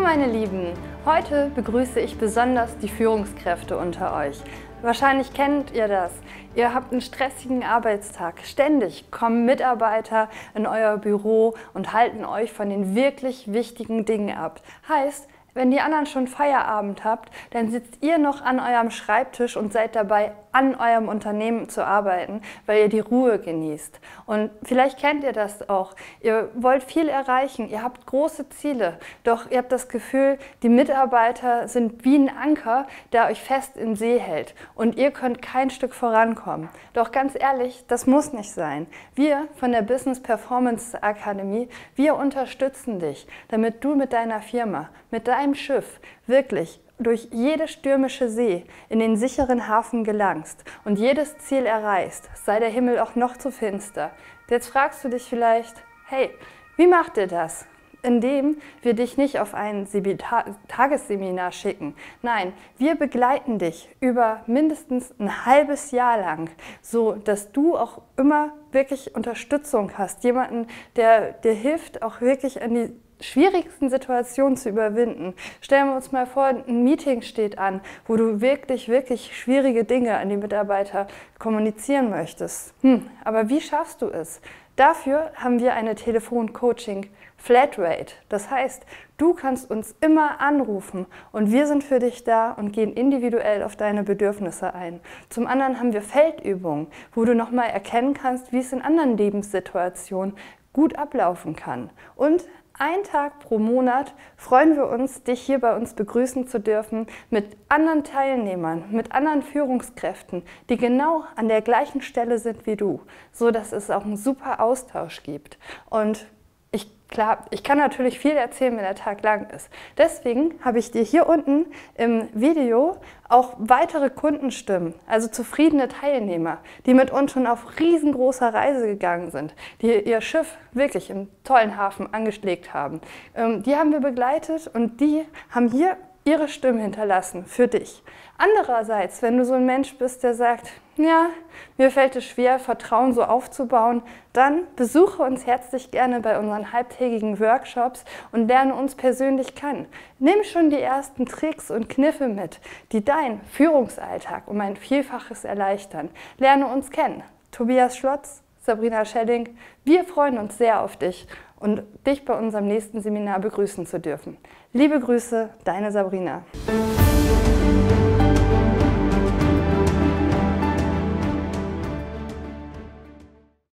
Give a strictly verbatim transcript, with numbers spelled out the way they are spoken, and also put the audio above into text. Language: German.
meine Lieben, heute begrüße ich besonders die Führungskräfte unter euch. Wahrscheinlich kennt ihr das. Ihr habt einen stressigen Arbeitstag. Ständig kommen Mitarbeiter in euer Büro und halten euch von den wirklich wichtigen Dingen ab. Heißt, wenn die anderen schon Feierabend habt, dann sitzt ihr noch an eurem Schreibtisch und seid dabei, an eurem Unternehmen zu arbeiten, weil ihr die Ruhe genießt. Und vielleicht kennt ihr das auch. Ihr wollt viel erreichen, ihr habt große Ziele, doch ihr habt das Gefühl, die Mitarbeiter sind wie ein Anker, der euch fest in See hält und ihr könnt kein Stück vorankommen. Doch ganz ehrlich, das muss nicht sein. Wir von der Business Performance Akademie, wir unterstützen dich, damit du mit deiner Firma, mit deinem Schiff wirklich durch jede stürmische See in den sicheren Hafen gelangst und jedes Ziel erreichst, sei der Himmel auch noch zu finster. Jetzt fragst du dich vielleicht, hey, wie macht ihr das? Indem wir dich nicht auf ein Tagesseminar schicken. Nein, wir begleiten dich über mindestens ein halbes Jahr lang, so dass du auch immer wirklich Unterstützung hast. Jemanden, der dir hilft, auch wirklich an die schwierigsten Situationen zu überwinden. Stellen wir uns mal vor, ein Meeting steht an, wo du wirklich, wirklich schwierige Dinge an die Mitarbeiter kommunizieren möchtest. Hm, aber wie schaffst du es? Dafür haben wir eine Telefoncoaching Flatrate. Das heißt, du kannst uns immer anrufen und wir sind für dich da und gehen individuell auf deine Bedürfnisse ein. Zum anderen haben wir Feldübungen, wo du nochmal erkennen kannst, wie es in anderen Lebenssituationen gut ablaufen kann. Und Ein Tag pro Monat freuen wir uns, dich hier bei uns begrüßen zu dürfen mit anderen Teilnehmern, mit anderen Führungskräften, die genau an der gleichen Stelle sind wie du, so dass es auch einen super Austausch gibt. Und ich, klar, ich kann natürlich viel erzählen, wenn der Tag lang ist. Deswegen habe ich dir hier unten im Video auch weitere Kundenstimmen, also zufriedene Teilnehmer, die mit uns schon auf riesengroßer Reise gegangen sind, die ihr Schiff wirklich im tollen Hafen angeschlägt haben. Ähm, die haben wir begleitet und die haben hier ihre Stimme hinterlassen für dich. Andererseits, wenn du so ein Mensch bist, der sagt, ja, mir fällt es schwer, Vertrauen so aufzubauen, dann besuche uns herzlich gerne bei unseren halbtägigen Workshops und lerne uns persönlich kennen. Nimm schon die ersten Tricks und Kniffe mit, die deinen Führungsalltag um ein Vielfaches erleichtern. Lerne uns kennen. Tobias Schlotz, Sabrina Schelling, wir freuen uns sehr auf dich und dich bei unserem nächsten Seminar begrüßen zu dürfen. Liebe Grüße, deine Sabrina.